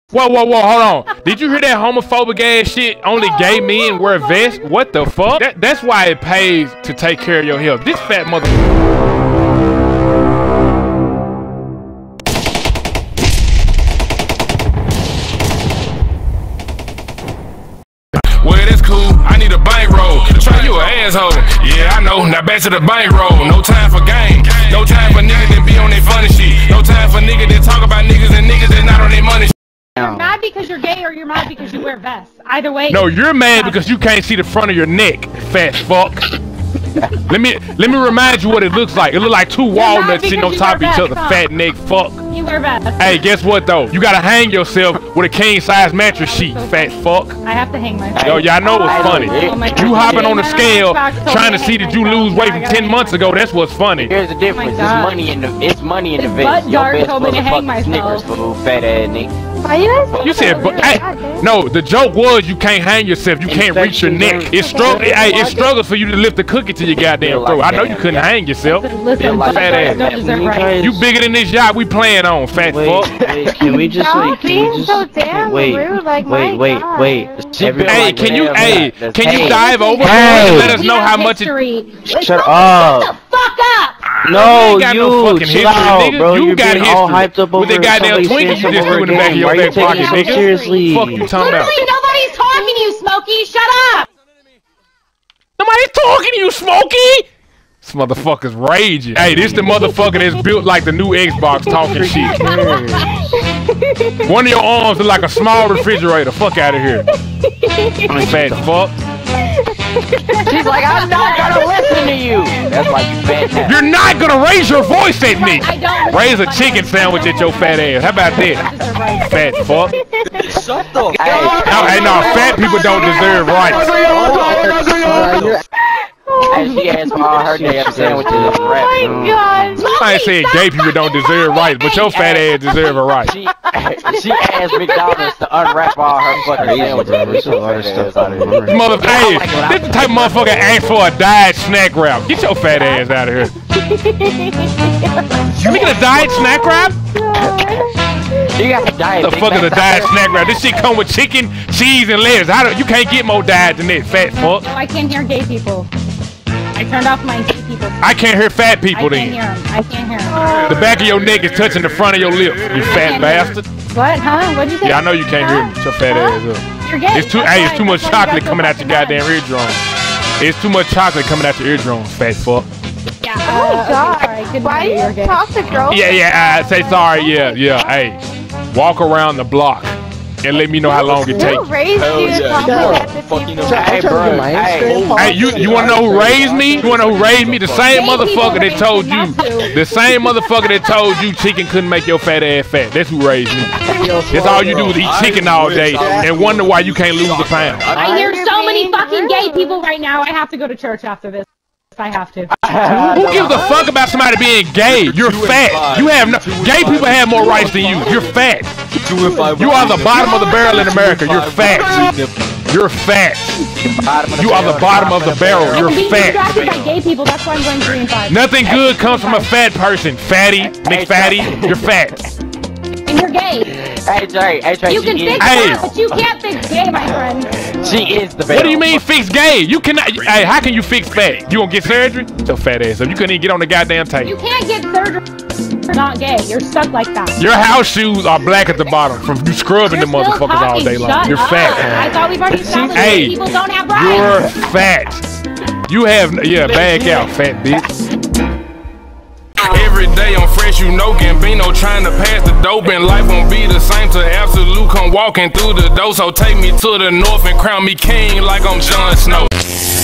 Whoa, hold on. Did you hear that homophobic ass shit? Only gay men wear vests? What the fuck? That's why it pays to take care of your health. This fat mother... Well, that's cool. I need a bankroll. Try you an asshole. Yeah, I know. Now back to the bankroll. No time for game. No time for niggas that be on their funny shit. No time for niggas that talk about niggas and niggas that not on their money. You're mad because you're gay or you're mad because you wear vests. Either way. No, you're mad because you can't see the front of your neck, fat fuck. Let me remind you what it looks like. It looks like two walnuts sitting on top of each other, fat neck fuck. You wear vests. Hey, guess what though? You gotta hang yourself with a king size mattress sheet, fat fuck. I have to hang myself. Yo, y'all know what's funny. You hopping on the scale trying to see that you lose weight from 10 months ago. That's what's funny. Here's the difference. It's money in the vest. Your best told me to hang myself. Snickers, fool, fat ass nigga. You said, but hey, no. The joke was you can't hang yourself. You can't reach your neck. It struggles for you to lift a cookie to your goddamn throat. I know you couldn't hang yourself. Listen, fat ass. You bigger than this yacht we playing on, fat fuck. Wait, can we just like, wait. Hey, can you dive over and let us know how much it? Shut up. Shut the fuck up. No, you got no fucking history, nigga. Bro, you got history. All hyped up over with the goddamn Twinkies you just threw in the back of your back pocket, nigga. Seriously. Fuck you talking about? Literally nobody's talking to you, Smokey. Shut up. Nobody's talking to you, Smokey. This motherfucker's raging. Hey, this the motherfucker that's built like the new Xbox talking shit. One of your arms is like a small refrigerator. Fuck out of here. Fat fuck. She's like, I'm not gonna listen to you. That's why you fat ass. You're not gonna raise your voice at me. I don't. Raise a chicken sandwich at your fat ass. How about that? Fat fuck. Shut the Hey, no, fat people don't deserve rights. And she asked for all her damn sandwiches and rap. Oh my god. I ain't saying gay people don't deserve rights, but your fat ass deserve a right. She asked McDonald's to unwrap all her fucking sandwiches. There's a lot of stuff out of here. Hey, this the type of motherfucker ask for a diet snack wrap. Get your fat ass out of here. You making a diet snack wrap? You got a diet. The fuck is a diet snack wrap? This shit come with chicken, cheese, and lettuce. You can't get more diet than this, fat fuck. No, I can't hear gay people. I turned off my gay people. I can't hear fat people then. I can't hear them. The back of your neck is touching the front of your lip, you fat bastard. What, huh? What'd you say? Yeah, I know you can't hear me. Shut your fat ass up. You're gay. It's too much chocolate coming out your goddamn eardrums. It's too much chocolate coming out your eardrums, fat fuck. Yeah, oh my god. Why do you talk to girls? Yeah, say sorry, yeah, hey. Walk around the block and let me know how long it takes. Who raised you to talk like that to people? Hey, bro. Hey, you wanna know who raised me? You wanna know who raised me? The same motherfucker that told you. The same motherfucker that told you chicken couldn't make your fat ass fat. That's who raised me. That's all you do is eat chicken all day and wonder why you can't lose a pound. I hear so many fucking gay people right now. I have to go to church after this. I have to. Who gives a fuck about somebody being gay? You're fat. You have no. Gay people have more rights than you. You're fat. You are the bottom of the barrel in America. You're fat. You're fat. You are the bottom of the barrel. You're fat. I'm by gay people. That's why I'm going 3 and 5. Nothing good comes from a fat person. Fatty, McFatty. You're fat. And you're gay. Hey Trey, you can fix that, but you can't fix gay, my friend. She is the best. What do you mean fix gay? You cannot. Hey, how can you fix fat? You gonna get surgery? Your fat ass up. You couldn't even get on the goddamn table. You can't get surgery. You're not gay. You're stuck like that. Your house shoes are black at the bottom from you scrubbing the motherfuckers all day long. You're fat. I thought we've already established that people don't have rights. You're fat. You have back out, fat bitch. Every day I'm fresh, you know Gambino trying to pass the dope, and life won't be the same till Absolute come walking through the door. So take me to the north and crown me king like I'm Jon Snow.